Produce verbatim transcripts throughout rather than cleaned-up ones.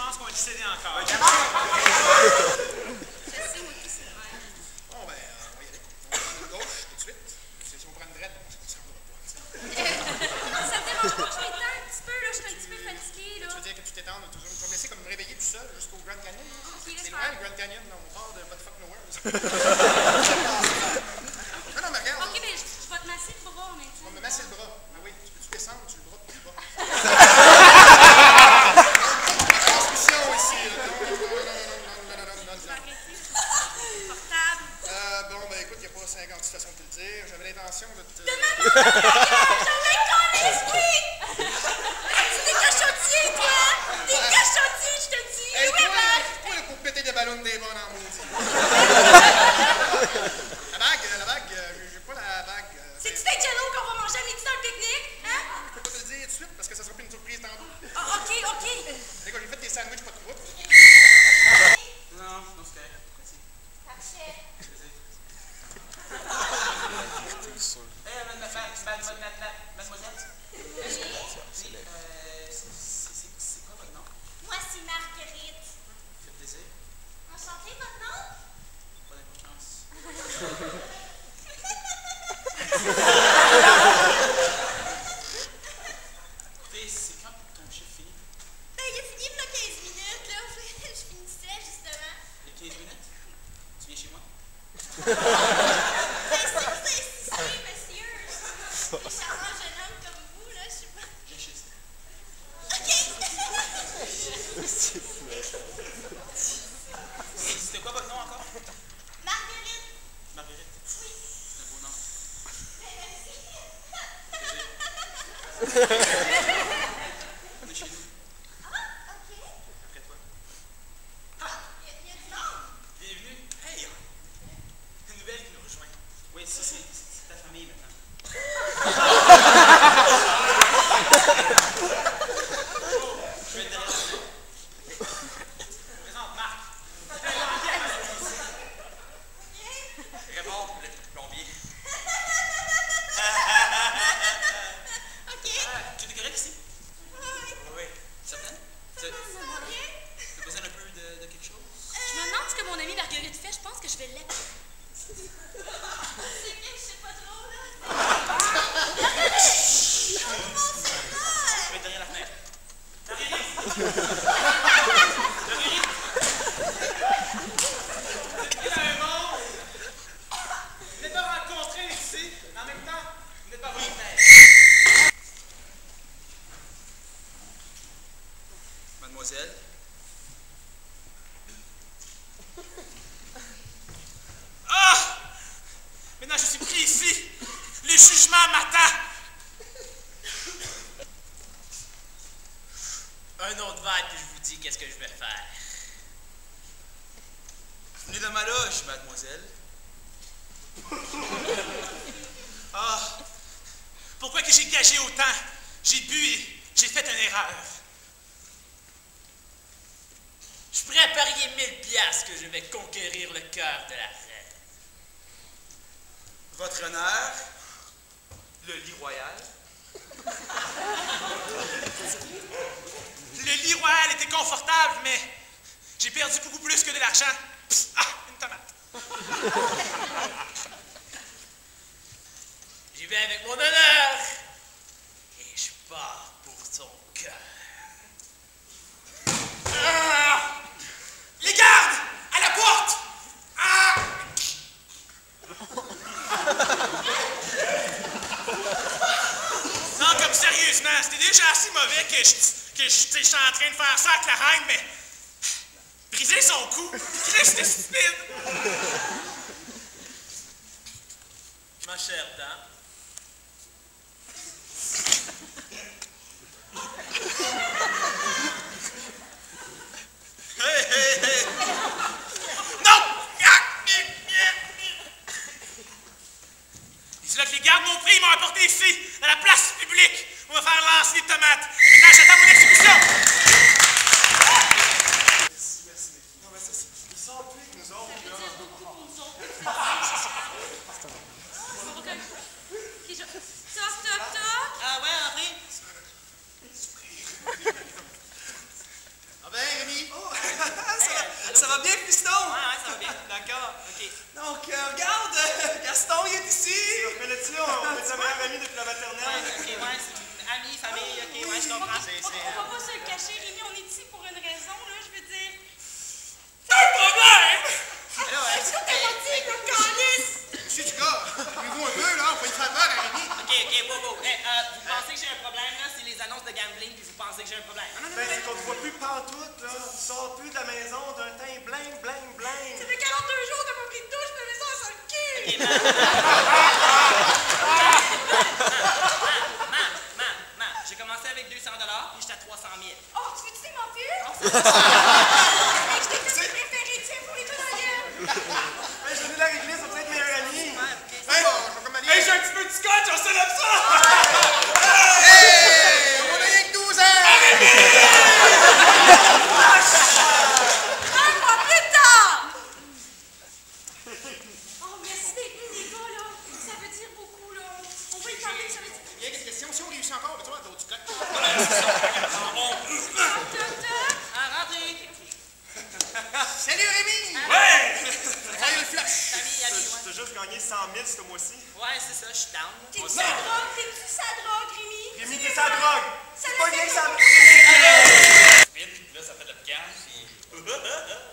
pense qu'on va décéder encore. Je sais, moi qui c'est vrai. Bon, ben, euh, on va y aller. On va prendre une gauche tout de suite. Si on prend une droite, bon, ça ne ressemblera pas. Ça te dérange pas que je m'étends un petit peu, là? Je suis un petit peu fatiguée, là. Tu veux dire que tu t'étendes toujours? Tu vas me laisser comme me réveiller tout seul jusqu'au Grand Canyon? Ok, C'est laisse loin, faire. le Grand Canyon? Non, on part de What the fuck nowhere. Non, non, mais regarde. Ok, mais je, je vais te masser le bras en même temps. On va me masser le bras. Ah oui, tu peux-tu descendre? Tu le bras plus bas. Transmission ici. Non, non, non, non, non, non, non, non, Je vais non. arrêter. Portable. Euh, bon, ben écoute, il n'y a pas cinquante façons de te le dire. J'avais l'intention de te... De maman, j'avais collé l'esprit! Tu t'es cachotier, toi! T'es cachotier, je te dis! Hey, Oui, toi, ben! toi, là, pour péter des ballons des bonnes en maudit. La bague, la bague, euh, j'ai pas la bague. euh, C'est-tu des jello qu'on va manger à midi dans le pique-nique? Hein? Je peux pas te le dire tout de suite parce que ça sera plus une surprise tantôt. Ah, ok, ok. Écoute, j'ai fait des sandwichs pas de croûte. Non, non, c'est correct. Merci. Parfait. Eh, mademoiselle? Euh, c'est quoi votre nom? Moi, c'est Marguerite. Fait plaisir. Enchantée, votre nom? Pas d'importance. Écoutez, c'est quand ton chiffre finit? Ben, il a fini il y a quinze minutes, là. Je finissais, justement. Il y a quinze minutes? Tu viens chez moi? Ben, si vous insistez, monsieur. Les charmants jeunes hommes comme vous, là, je sais pas. Viens chez ça. Ok! C'était quoi votre nom encore? Marguerite. Marguerite. Oui. C'est un beau nom. Ben, merci. On est chez nous. Ah, ok. Après toi. Ah, il y, a- il y a du monde. Bienvenue. Hey! Une nouvelle qui nous rejoint. Oui, ça, c'est c'est ta famille maintenant. Je vais être derrière toi. Présente Marc. Raymond, le plombier. Ok. Ah, tu es correct ici? Oui. Oui. Certaine? Tu Ça va bien? as besoin un peu de, de quelque chose? Je me demande ce que mon amie Marguerite fait. Je pense que je vais l'appeler. C'est bien, je sais pas trop, là. Chut! Tout le monde se parle. Je vais être derrière la fenêtre. Marguerite! Marguerite! Il y a un monde! Vous n'êtes pas rencontrés ici, mais en même temps, vous n'êtes pas volontaires. Mademoiselle? Ah! Maintenant, je suis pris ici. Le jugement m'attend. Un autre verre, puis je vous dis qu'est-ce que je vais faire. Venez dans ma loge, mademoiselle. Ah! Pourquoi que j'ai gagé autant? J'ai bu et j'ai fait une erreur. Je suis prêt à parier mille piastres que je vais conquérir le cœur de la reine. Votre honneur, le lit royal. Le lit royal était confortable, mais j'ai perdu beaucoup plus que de l'argent. Psst, ah, une tomate. J'y vais avec mon honneur. Et je pars pour son cœur. Ah! Les gardes! À la porte! Ah! Non, comme sérieusement, c'était déjà assez mauvais que je, que je, je suis en train de faire ça avec la reine, mais briser son cou, Christ, c'était stupide! Ma chère dame. Hey, hey, hey! Non! C'est là que les gardes m'ont pris, ils m'ont apporté ici, à la place publique. On va faire lancer des tomates. Et maintenant, j'attends mon exécution. Merci, merci. Non, mais ça, c'est- ils sont plus que nous autres. Ça veut là. dire beaucoup pour nous autres. Ok. Ok, je... Toc, toc, toc. Ah ouais, Henri? Ah ben, Rémi, Ouais, je comprends. On, on va pas se le cacher, Rémi, on est ici pour une raison, là, je veux dire. C'est un problème! Alors, Est-ce que t'as pas dit, le calice? Monsieur Dugas, calmez-vous un peu, là, on va y faire peur à Rémi. OK, OK, wow, wow. Hey, euh, vous pensez que j'ai un problème, là? C'est les annonces de gambling, puis vous pensez que j'ai un problème. Non, non, Ben, c'est qu'on te voit plus pantoute, là. Tu sors plus de la maison d'un teint bling, bling, bling. Ça fait quarante-deux jours que t'as pas pris de douche, mais ça sur le cul! OK, maman. Maman, maman, maman, j'ai commencé avec deux cents dollars, puis j'étais à trois cent mille. Oh, tu veux-tu des mentir? Hey, je t'ai fait mes préférés, tiens, pour les deux dans la gueule! Ben, je venais de la réglisse, ça peut être meilleur ami. Hey, bon, je vais comme aller. Hey, j'ai un petit peu de scotch, on célèbre ça! Hey, on a rien que douze ans! Un mois plus tard! Oh, merci d'être venus, les gars, là. Ça veut dire beaucoup, là. On va y parler, ça veut dire... Il y a des questions. Si on réussit encore, tu vois, d'autres du coq. Ah, rentrez. Salut Rémi! Ouais! Salut le flash! Salut, Abby, ouais. T'as juste gagné cent mille ce mois-ci. Ouais, c'est ça, je suis down. T'es-tu sa drogue? T'es-tu sa drogue, Rémi? Rémi, t'es sa drogue. Ça C'est pas le rien fait que ça. Vite, là, ça fait de la piquante, puis...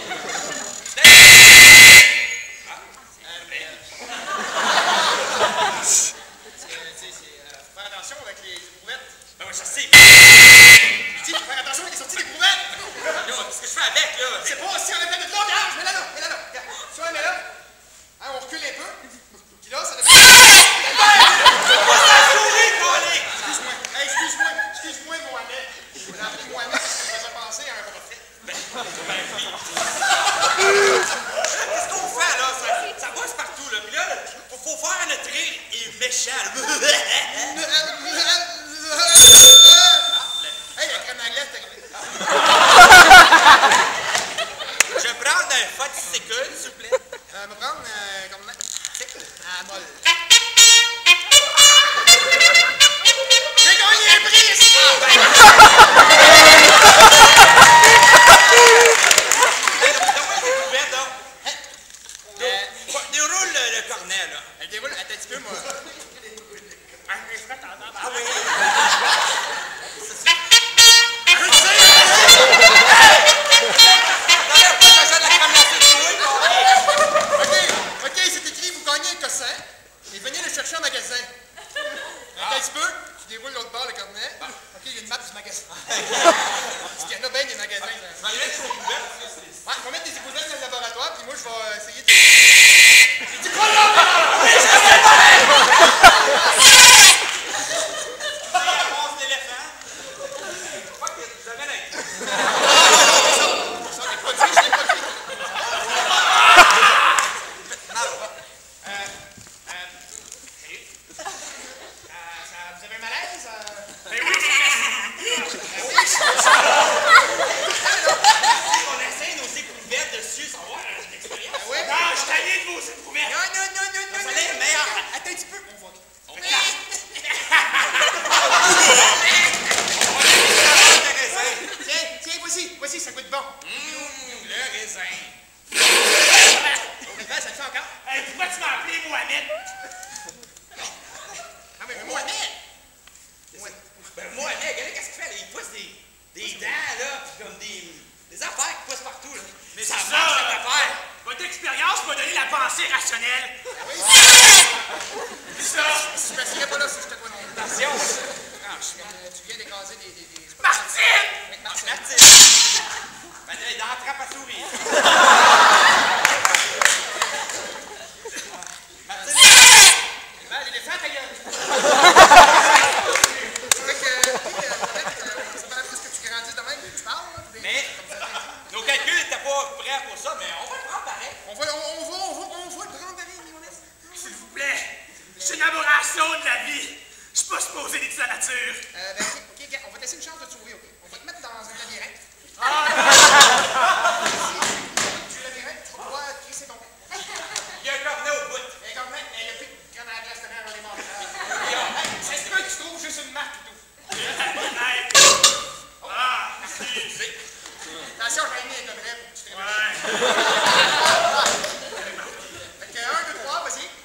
Faut faire attention avec les éprouvettes. Ben oui, je sais. Je dis, faut faire attention avec les sorties d'éprouvettes. Yo, qu'est-ce que je fais avec, là? C'est pas si on a plein de là, regarde, mets-la là, mets-la là. Regarde. Si on la met là, hein, on recule un peu. Puis là, ça devient. Excuse-moi, hey, excuse-moi, excuse-moi, Mohamed. Je vais l'appeler Mohamed, ça va penser à un prophète. Ben oui. Qu'est-ce qu'on fait, là? Ça, ça bosse partout, là. Puis là, faut, faut faire notre rire et méchant. Hey, la crème à glace, t'as arrivé. Je vais prendre un fat sécule, s'il vous plaît. Euh, on va prendre, euh, comme à molle. J'ai gagné un prix ici! Hey, donne-moi une découverte, là. Euh, déroule le, le cornet, là. Elle déroule, attends un petit peu, moi. Ah, mais je fais attendre. Ah oui. OK, OK, c'est écrit, vous gagnez un cossin et venez le chercher en magasin. Attends un petit peu, tu déroules l'autre bord, le cornet. OK, il y a une map du magasin. Parce qu'il y en a bien des magasins. Ça. Ouais, on va mettre des épousettes dans le laboratoire, puis moi, je vais essayer de... C'est quoi,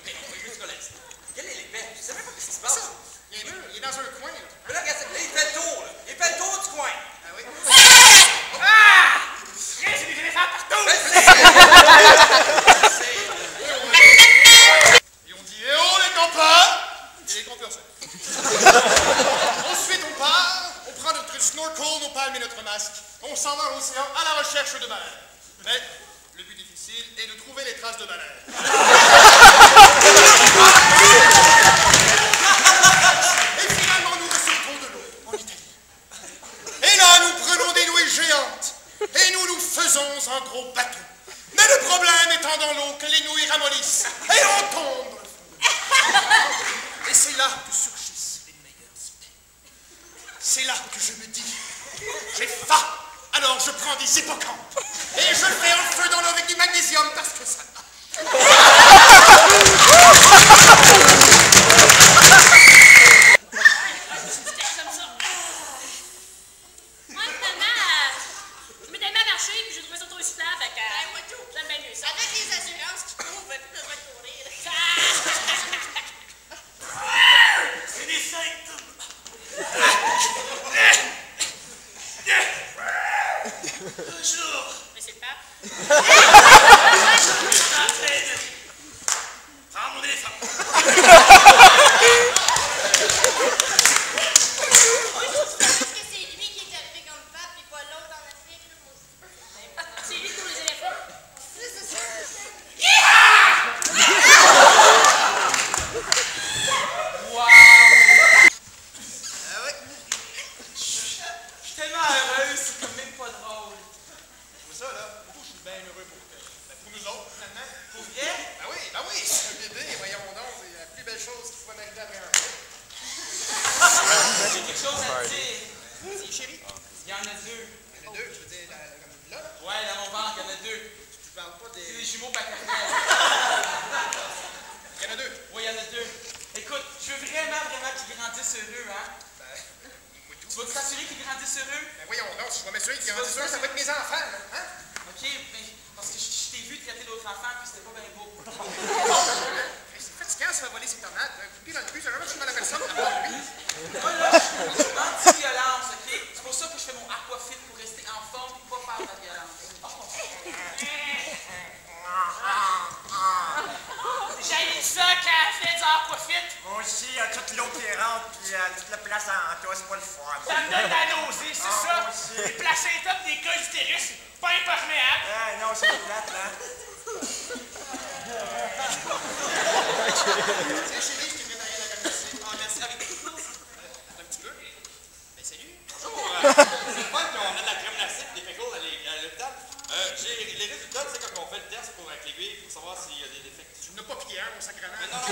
Là, regarde, là, il fait le tour. secours nos palmes et notre masque. On s'en va à l'océan à la recherche de baleines. Mais le but difficile est de trouver les traces de baleines. Et finalement, nous ressortons de l'eau en Italie. Et là, nous prenons des nouilles géantes. Et nous nous faisons un gros bateau. Mais le problème étant dans l'eau que les nouilles ramollissent. Et on tombe. Et c'est là que surgissent les meilleures idées. C'est là que je me dis, j'ai faim, alors je prends des hippocampes. Et je fais un feu dans l'eau avec du magnésium parce que ça marche. Moi, finalement, je m'étais mis à marcher puis j'ai trouvé ça trop soufflable. Fait que. Ben, moi, tout. J'aime bien mieux ça. Avec les assurances qui trouvent, plus besoin de courir. C'est des symptômes. Bonjour. Mais c'est le pape. Je suis en train de prendre mon éléphant. Parce que c'est lui qui est arrivé comme pape et pas l'autre en Afrique. C'est lui pour les éléphants. C'est ça. Tellement heureuse, c'est comme même pas drôle. Pour ça, là, je suis bien heureux pour, ben, pour nous autres, finalement. Pour vrai? Ben oui, ben oui, c'est un bébé, voyons donc, c'est la plus belle chose qui pouvait m'arriver après un peu. J'ai quelque chose à te dire. Si, chérie. Il y en a deux. Il y en a deux, je veux dire, là, comme là, là. Ouais, dans mon ventre, il y en a deux. Tu parles pas C'est des... des jumeaux paternels. Il y en a deux. Oui, il y en a deux. Écoute, je veux vraiment, vraiment qu'ils grandissent heureux, hein? Ben, moi tout. Tu vas t'assurer qu'ils grandissent heureux? Ben voyons donc, si je vais m'assurer qu'il y Tu en vas a deux, ça va être mes enfants, là, hein? Ok, mais parce que je, je t'ai vu traiter d'autres enfants, puis c'était pas bien beau. C'est fatigant, ça va voler ses tomates. Un coup de pied dans le cul, j'ai jamais fait mal à personne, à part lui. Moi, là, anti-violence, ok? C'est pour ça que je fais mon aquafit, pour rester en forme et pas faire de la violence. J'ai ça quand elle fait du aquafit. Moi aussi, il y a toute l'eau qui rentre, puis euh, toute la place en toi, c'est pas le fun. Ça me donne la nausée, c'est Ah, ça. moi aussi. Les placentas des cols d'utérus, pas imperméables. Ah, non, c'est plate, là. Tiens, chérie, je t'ai préparé la galaxie. Ah, merci. Avec Attends un petit peu. Ben, salut. Bonjour, euh, c'est pas qu'on a de la crème glacée et des pickles à l'é- à l'hôpital. Euh, j'ai les résultats, tu sais, quand on fait le test pour avec l'aiguille, pour savoir s'il y a des défects. Tu n'as pas pillé un, mon sacrement. Mais non, non,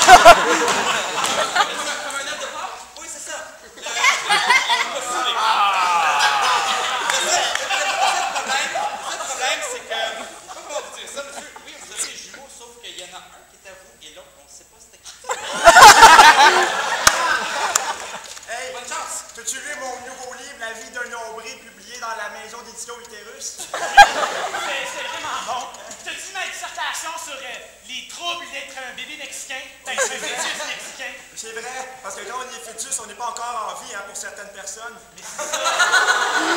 comme un œuf de porc? oui, c'est ça. Le, le, on va pas suivre. Le problème, le problème, c'est que, comment vous dire ça, monsieur? Oui, vous avez des jumeaux, sauf qu'il y en a un qui est à vous et l'autre, on ne sait pas c'était qui. Hey, Bonne chance. t'as-tu lu mon nouveau livre, La vie d'un nombril, publié dans la maison d'édition Utérus? C'est c'est vraiment bon. T'as-tu ma dissertation sur euh, les troubles d'être un bébé mexicain? D'être un fœtus mexicain? C'est vrai, parce que quand on est fœtus, on n'est pas encore en vie, hein, pour certaines personnes. Mais c'est ça.